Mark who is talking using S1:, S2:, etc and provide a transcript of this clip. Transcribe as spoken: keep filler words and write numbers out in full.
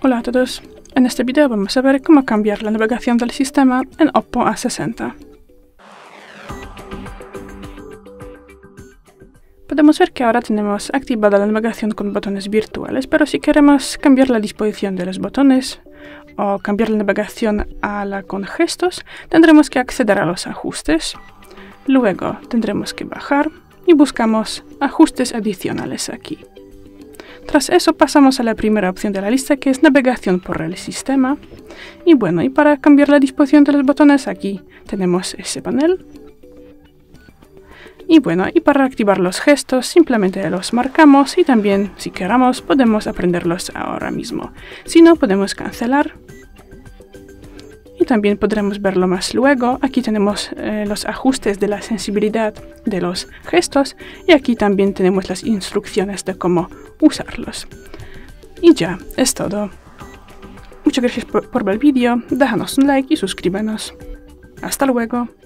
S1: Hola a todos, en este video vamos a ver cómo cambiar la navegación del sistema en Oppo A sesenta. Podemos ver que ahora tenemos activada la navegación con botones virtuales, pero si queremos cambiar la disposición de los botones o cambiar la navegación a la con gestos, tendremos que acceder a los ajustes. Luego tendremos que bajar y buscamos ajustes adicionales aquí. Tras eso pasamos a la primera opción de la lista, que es navegación por el sistema. Y bueno, y para cambiar la disposición de los botones aquí tenemos ese panel. Y bueno, y para activar los gestos simplemente los marcamos y también, si queramos, podemos aprenderlos ahora mismo. Si no, podemos cancelar. Y también podremos verlo más luego. Aquí tenemos eh, los ajustes de la sensibilidad de los gestos y aquí también tenemos las instrucciones de cómo usarlos. Y ya, es todo. Muchas gracias por, por ver el vídeo, déjanos un like y suscríbenos. Hasta luego.